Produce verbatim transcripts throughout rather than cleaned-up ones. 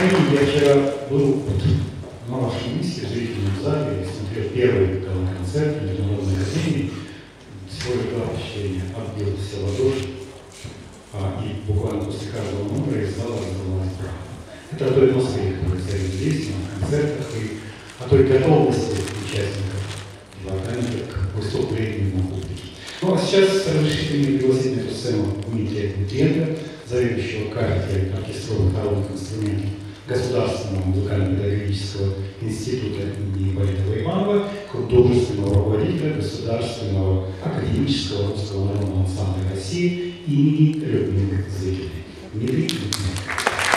коллеги, я вчера был на вашем месте в зрительном зале и смотрел первый концерт Международной академии. Всего лишь два впечатления. Отбился в ладоши, а, и буквально после каждого номера из зала раздавалась правда. Это о той атмосфере, которая царит здесь, на концертах, и о той готовности участников департамента к выступлению на публике. Ну а сейчас разрешите мне пригласить на эту сцену Дмитрия Дмитриенко, заведующего кафедрой оркестровых народных инструментов Государственного музыкально-педагогического института имени Ипполита Иванова, художественного руководителя Государственного академического русского народного ансамбля России имени Людмилы Зыкиной. Дмитрий Дмитриенко.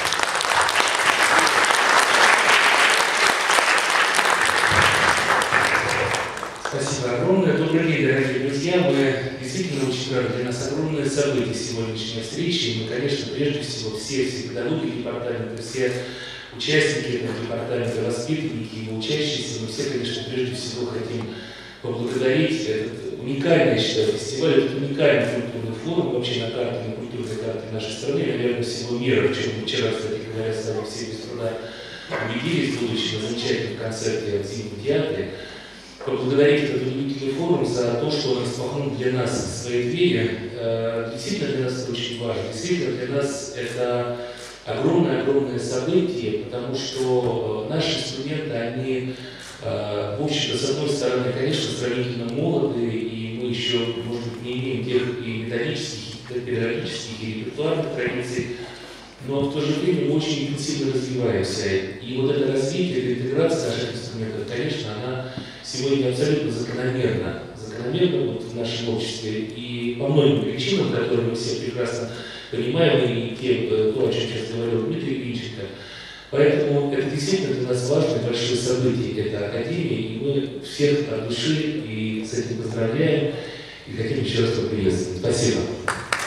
Спасибо огромное. Добрый день, дорогие друзья. Мы действительно очень рады. Для нас огромное событие сегодняшней встречи. И мы, конечно, прежде всего все, все педагоги департамента, все участники этого департамента, воспитанники, его учащиеся, мы все, конечно, прежде всего хотим поблагодарить этот уникальный, я считаю, фестиваль, этот уникальный культурный форум, вообще на карте, на культурной карте нашей страны, наверное, всего мира, в чем мы вчера, кстати говоря, с вами все без труда убедились, будучи на замечательном концерте в Зимнем театре. Поблагодарить этот удивительный форум за то, что он распахнул для нас свои двери. Действительно для нас это очень важно. Действительно для нас это огромное-огромное событие, потому что наши инструменты, они, в общем-то, с одной стороны, конечно, сравнительно молоды, и мы еще, может быть, не имеем тех и методических, и педагогических, и репертуарных традиций, но в то же время мы очень интенсивно развиваемся. И вот это развитие, эта интеграция наших инструментов, конечно, она сегодня абсолютно закономерна, закономерна вот в нашем обществе, и по многим причинам, которые мы все прекрасно понимаем, и те, то, о чем сейчас говорил Дмитрий Пинченко. Поэтому это действительно для нас важное большое событие, это Академия, и мы всех от души и с этим поздравляем, и хотим еще раз поприветствовать. Спасибо.